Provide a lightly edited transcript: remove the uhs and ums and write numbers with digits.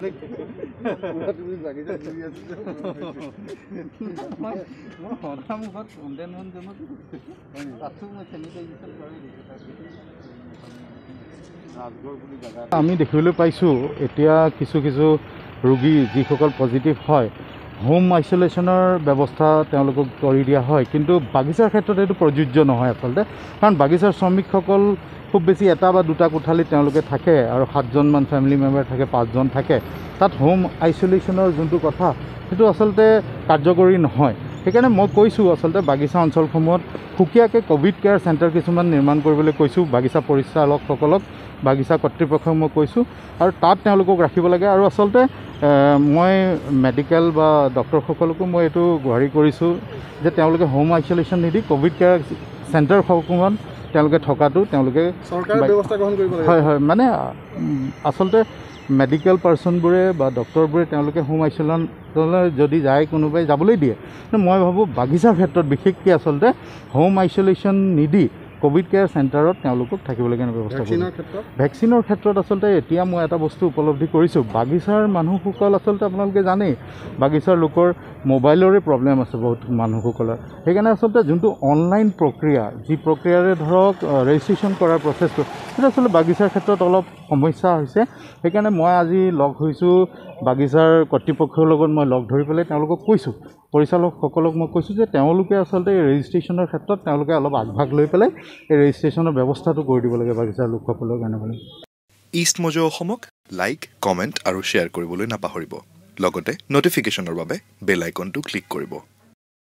আমি দেখিবলৈ পাইছোঁ এতিয়া কিছু কিছু ৰোগী যিসকল পজিটিভ হয় হোম আইচোলেশ্যনৰ ব্যৱস্থা তেওঁলোকক কৰি দিয়া হয়, কিন্তু বাগিচাৰ ক্ষেত্ৰত এইটো প্ৰযোজ্য নহয় আচলতে। কাৰণ বাগিচাৰ শ্ৰমিকসকল খুব বেছি এটা বা দুটা কোঠালিত তেওঁলোকে থাকে আৰু 7জনমান ফেমিলি মেম্বাৰ থাকে, 5জন থাকে। তাত হোম আইচোলেশ্যনৰ যোনটো কথা সেইটো আচলতে কাৰ্যকৰী নহয়। সেইকাৰণে মই কৈছোঁ আচলতে বাগিচা অঞ্চলসমূহত সুকীয়াকৈ ক'ভিড কেয়াৰ চেণ্টাৰ কিছুমান নিৰ্মাণ কৰিবলৈ কৈছোঁ বাগিচা পৰিচালকসকলক, বাগিচা কৰ্তৃপক্ষক মই কৈছোঁ, আৰু তাত তেওঁলোকক ৰাখিব লাগে। আৰু আচলতে মই মেডিকেল বা ডক্টৰসকলকো মই এইটো গুহাৰি কৰিছোঁ যে তেওঁলোকে হোম আইচোলেশ্যন নিদি ক'ভিড কেয়াৰ চেণ্টাৰসমূহত তেওঁলোকে থকাটো তেওঁলোকে চৰকাৰে ব্যৱস্থা গ্ৰহণ কৰিব লাগে। হয়, মানে আচলতে মেডিকেল পাৰ্চনবোৰে বা ডক্টৰবোৰে তেওঁলোকে হোম আইচোলেশ্যনলৈ যদি যায় কোনোবাই যাবলৈ দিয়ে। মই ভাবোঁ বাগিচাৰ ক্ষেত্ৰত বিশেষকৈ আচলতে হোম আইচোলেশ্যন নিদি ক'ভিড কেয়াৰ চেণ্টাৰত তেওঁলোকক থাকিবলৈ কাৰণে ব্যৱস্থা কৰিব। ভেকচিনৰ ক্ষেত্ৰত আচলতে এতিয়া মই এটা বস্তু উপলব্ধি কৰিছোঁ, বাগিচাৰ মানুহসকল আচলতে আপোনালোকে জানেই বাগিচাৰ লোকৰ মোবাইলৰে প্ৰব্লেম আছে বহুত মানুহসকলৰ। সেইকাৰণে আচলতে যোনটো অনলাইন প্ৰক্ৰিয়া, যি প্ৰক্ৰিয়াৰে ধৰক ৰেজিষ্ট্ৰেশ্যন কৰাৰ প্ৰচেছটো, সেইটো আচলতে বাগিচাৰ ক্ষেত্ৰত অলপ সমস্যা হৈছে। সেইকাৰণে মই আজি লগ হৈছোঁ বাগিচাৰ কৰ্তৃপক্ষৰ লগত, মই লগ ধৰি পেলাই তেওঁলোকক কৈছোঁ, পৰিচালকসকলক মই কৈছোঁ যে তেওঁলোকে আচলতে এই ৰেজিষ্ট্ৰেশ্যনৰ ক্ষেত্ৰত তেওঁলোকে অলপ আগভাগ লৈ পেলাই এই ৰেজিষ্ট্ৰেশ্যনৰ ব্যৱস্থাটো কৰি দিব লাগে বাগিচাৰ লোকসকলৰ কাৰণে। ইষ্ট মজো অসমক লাইক, কমেণ্ট আৰু শ্বেয়াৰ কৰিবলৈ নাপাহৰিব। লগতে ন'টিফিকেশ্যনৰ বাবে বেল আইকনটো ক্লিক কৰিব।